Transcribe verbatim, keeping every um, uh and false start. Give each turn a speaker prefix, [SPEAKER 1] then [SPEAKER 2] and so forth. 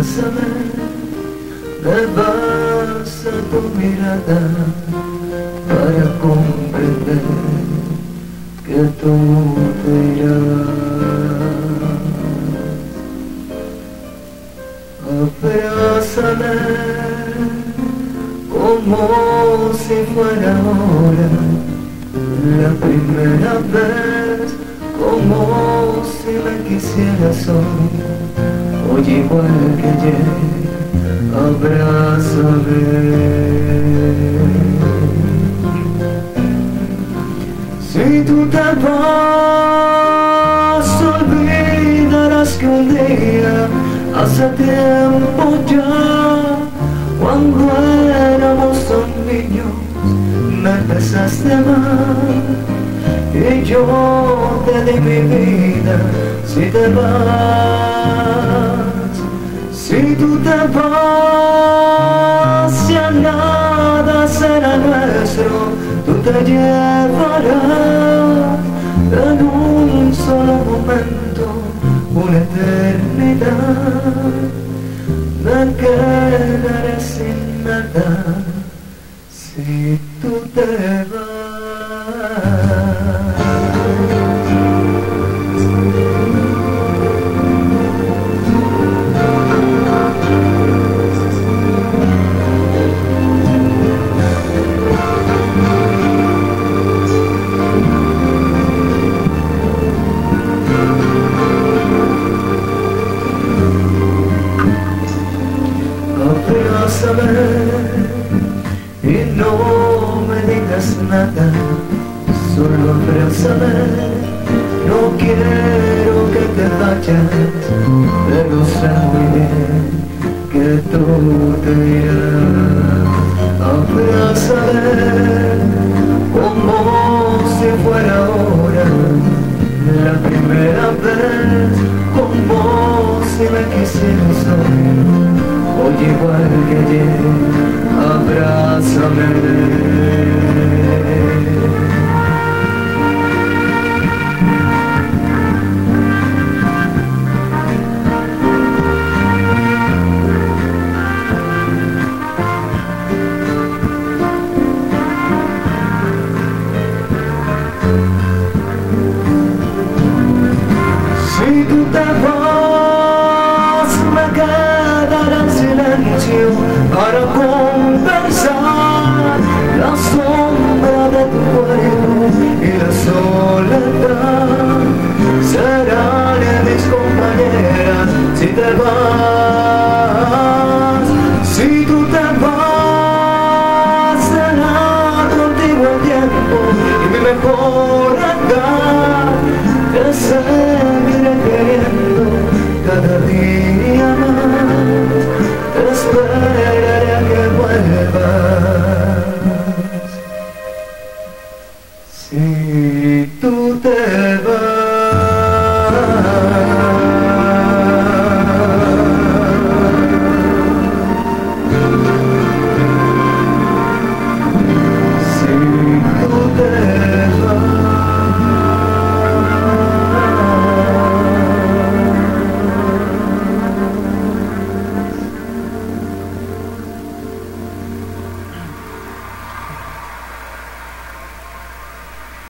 [SPEAKER 1] abrázame, me basta tu mirada para comprender que tú te irás. Abrázame como si fuera ahora la primera vez, como si me quisieras hoy, hoy igual que ayer. Abrázame. Si tú te vas, olvidarás que un día, hace tiempo ya, cuando éramos tan niños, me empezaste a amar y yo te di mi vida. Si te vas, si tú te vas, ya nada será nuestro. Tú te llevarás en un solo momento una eternidad. Me quedaré sin nada si tú te vas. Abrázame y no me digas nada, solo abrázame. No quiero que te vayas, pero sé muy bien que tú te irás. Abrázame como si fuera ahora la primera vez, como si me quisieras hoy, hoy igual que ayer. Abrázame. Si tú te vas, me quedaré en silencio para conversar la sombra de tu cuerpo y la soledad. Serán mis compañeras si te vas. Si tú te vas, será contigo el tiempo y mi mejor andar. Que